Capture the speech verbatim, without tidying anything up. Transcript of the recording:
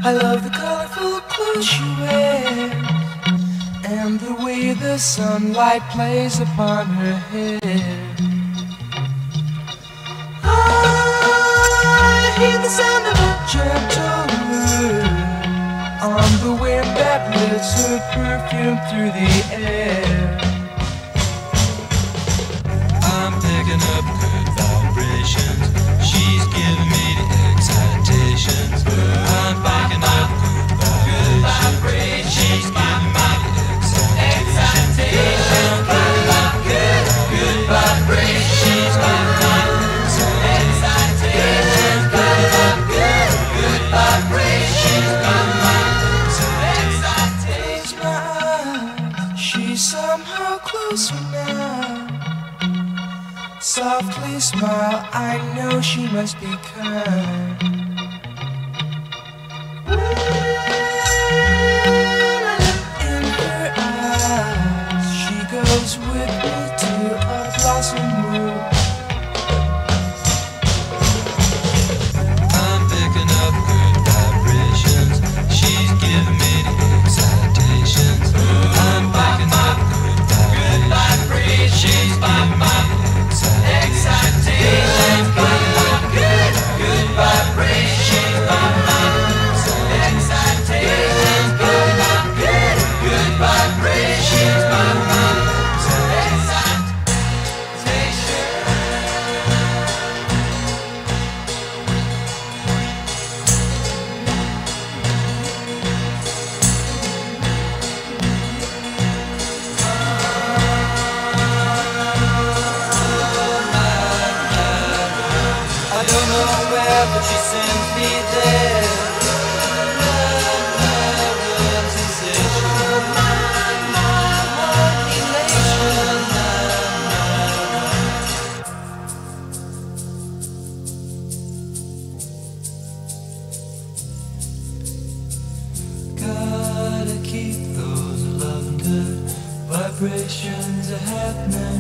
I love the colorful clothes she wears and the way the sunlight plays upon her hair. I hear the sound of a gentle word on the wind that lifts her perfume through the air. I'm picking up good vibrations. She's giving me the excitations. I'm picking up good vibrations. She's giving me the excitations. I'm picking up good, good vibrations. She's giving me the excitations. Picking up good, good vibrations. She's giving me the excitations. Close my eyes, she's somehow closer now. Softly smile, I know she must be kind. In her eyes, she goes with me to a blossom room. I'm picking up good vibrations. She's giving me the excitations. I'm picking up good vibrations. She's giving me the excitations. Picking up good, good vibrations. I'm picking up excitations. Picking up good, good vibrations. I'm picking up I don't know where, but she sends me there. Love, love, love, sensation. Love, love, elation. Gotta keep those loving good vibrations a happening.